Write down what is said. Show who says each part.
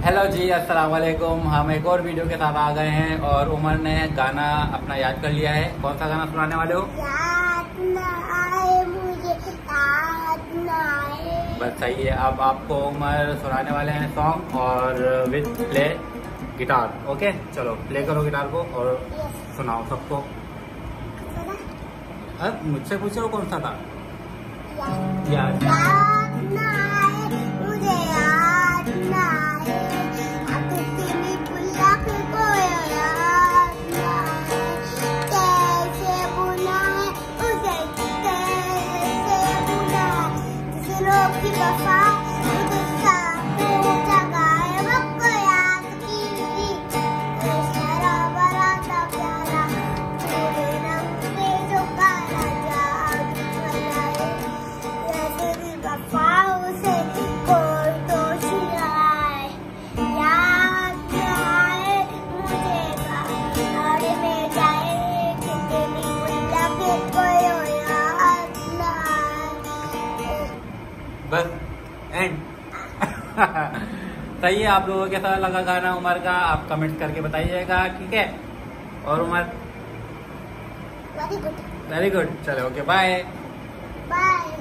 Speaker 1: Hello जी, अस्सलाम वालेकुम। हम एक और वीडियो के साथ आ गए हैं और उमर ने गाना अपना याद कर लिया है। कौन सा गाना सुनाने वाले हो?
Speaker 2: याद न आए मुझे, याद न आए।
Speaker 1: बस सही है। अब आपको उमर सुनाने वाले हैं सॉन्ग और विद प्ले गिटार। ओके, चलो प्ले करो गिटार को और सुनाओ सबको। अब मुझसे पूछो कौन सा था? याद
Speaker 2: न आए मुझे, याद न आए। अब तेरी पुलक को याद न आए। कैसे बुलाए उसे, कैसे बुलाए दिलों की वफा, गुस्सा को जगाए वक्त याद की। शरा बरा सा प्यारा पूरे रंग में जो काला याद बनाए। तेरी वफा उसे कोई तो चिराए। याद न आए मुझे, बाहर में जाए कितनी पुलक को याद न आए।
Speaker 1: बस एंड। सही है। आप लोगों के साथ लगा गाना उमर का, आप कमेंट करके बताइएगा, ठीक है? और Umar
Speaker 2: very good.
Speaker 1: Very good. चलो ओके, बाय।
Speaker 2: बाय।